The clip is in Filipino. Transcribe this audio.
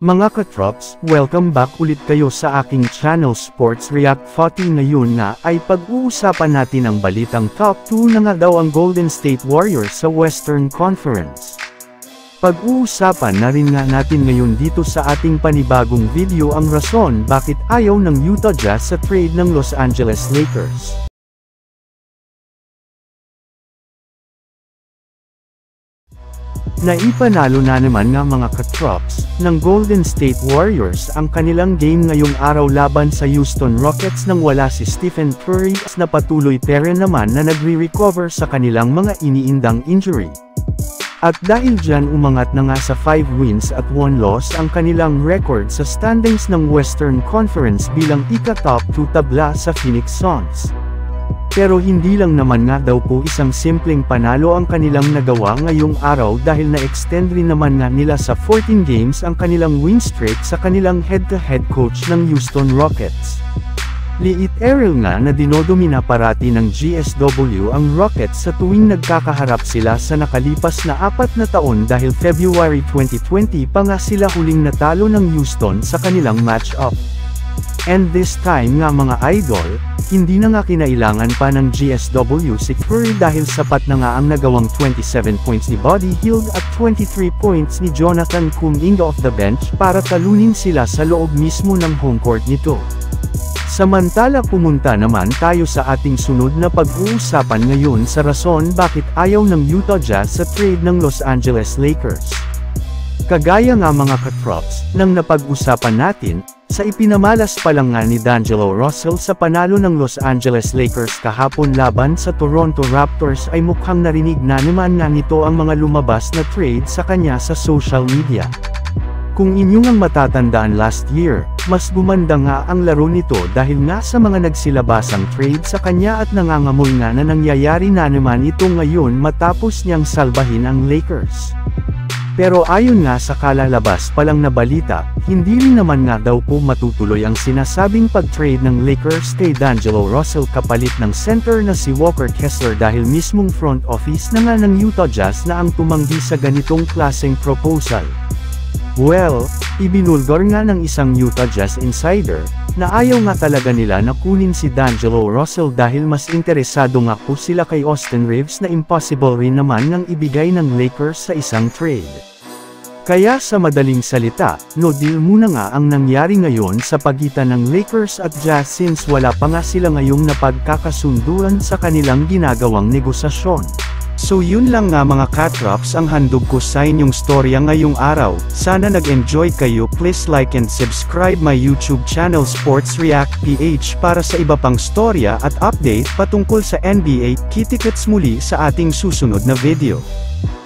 Mga katrops, welcome back ulit kayo sa aking channel Sports React 40. Ngayon nga ay pag-uusapan natin ang balitang top 2 na nga daw ang Golden State Warriors sa Western Conference. Pag-uusapan na rin nga natin ngayon dito sa ating panibagong video ang rason bakit ayaw ng Utah Jazz sa trade ng Los Angeles Lakers. Naipanalo na naman nga mga katrops ng Golden State Warriors ang kanilang game ngayong araw laban sa Houston Rockets nang wala si Stephen Curry na patuloy pa rin naman na nagre-recover sa kanilang mga iniindang injury. At dahil dyan umangat na nga sa 5 wins at 1 loss ang kanilang record sa standings ng Western Conference bilang ika-top 2 tabla sa Phoenix Suns. Pero hindi lang naman nga daw po isang simpleng panalo ang kanilang nagawa ngayong araw dahil na-extend rin naman nga nila sa 14 games ang kanilang win streak sa kanilang head-to-head coach ng Houston Rockets. Liit Errol nga na dinodomina parati ng GSW ang Rockets sa tuwing nagkakaharap sila sa nakalipas na 4 na taon dahil February 2020 pa nga sila huling natalo ng Houston sa kanilang match-up. And this time nga mga idol, hindi na nga kinailangan pa ng GSW si Curry dahil sapat na nga ang nagawang 27 points ni Buddy Hield at 23 points ni Jonathan Kuminga off the bench para talunin sila sa loob mismo ng home court nito. Samantala pumunta naman tayo sa ating sunod na pag-uusapan ngayon sa rason bakit ayaw ng Utah Jazz sa trade ng Los Angeles Lakers. Kagaya nga mga katrops, nang napag-usapan natin, sa ipinamalas pa lang nga ni D'Angelo Russell sa panalo ng Los Angeles Lakers kahapon laban sa Toronto Raptors ay mukhang narinig na naman nga nito ang mga lumabas na trade sa kanya sa social media. Kung inyong ang matatandaan last year, mas gumanda nga ang laro nito dahil nga sa mga nagsilabasang trade sa kanya at nangangamoy nga na nangyayari na naman ito ngayon matapos niyang salbahin ang Lakers. Pero ayon nga sa kalalabas pa lang na balita, hindi rin naman nga daw po matutuloy ang sinasabing pag-trade ng Lakers kay D'Angelo Russell kapalit ng center na si Walker Kessler dahil mismong front office na nga ng Utah Jazz na ang tumanggi sa ganitong klaseng proposal. Well, ibinulgar nga ng isang Utah Jazz insider, na ayaw nga talaga nila na kunin si D'Angelo Russell dahil mas interesado nga po sila kay Austin Reeves na impossible rin naman ngang ibigay ng Lakers sa isang trade. Kaya sa madaling salita, no deal muna nga ang nangyari ngayon sa pagitan ng Lakers at Jazz since wala pa nga sila ngayong napagkakasunduan sa kanilang ginagawang negosasyon. So yun lang nga mga katrops ang handog ko sa inyong storya ngayong araw. Sana nag-enjoy kayo. Please like and subscribe my YouTube channel Sports React PH para sa iba pang storya at update patungkol sa NBA. Kita-kits muli sa ating susunod na video.